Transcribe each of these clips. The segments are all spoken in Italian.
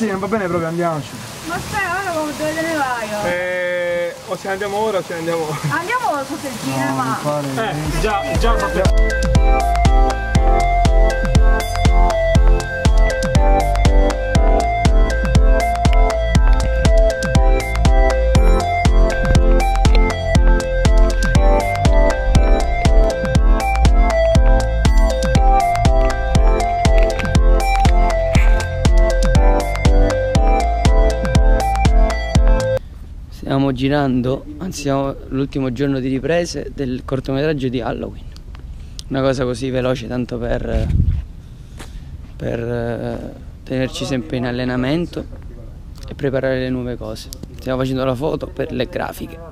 sì, non va bene proprio, andiamoci. Ma aspetta, ora dove te ne vai? O ce ne andiamo ora o ce ne andiamo ora. Andiamo sotto il cinema. Già sappiamo. Stiamo girando, anzi siamo l'ultimo giorno di riprese del cortometraggio di Halloween. Una cosa così veloce tanto per tenerci sempre in allenamento e preparare le nuove cose. Stiamo facendo la foto per le grafiche.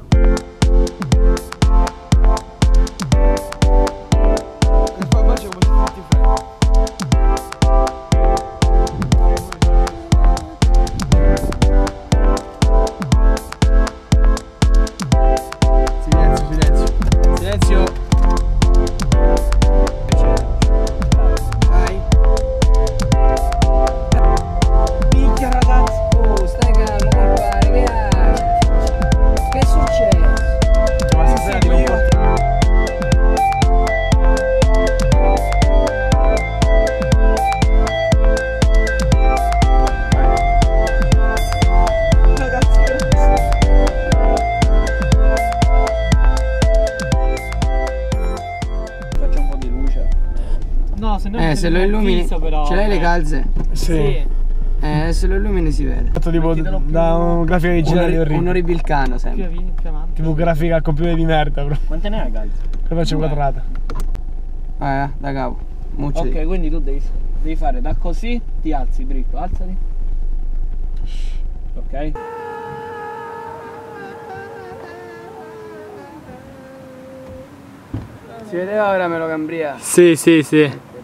Se lo illumini, ce l'hai le calze? Sì. Se lo illumini si vede. Fatto tipo da una grafica digitale orribile. Un oribilcano sempre. Tipo grafica al computer di merda, bro. Quante ne hai calze? Poi faccio quadrata. Da capo. Ok, quindi tu devi fare da così, ti alzi dritto, alzati. Ok? Si vedeva ora Melocambria? Sì.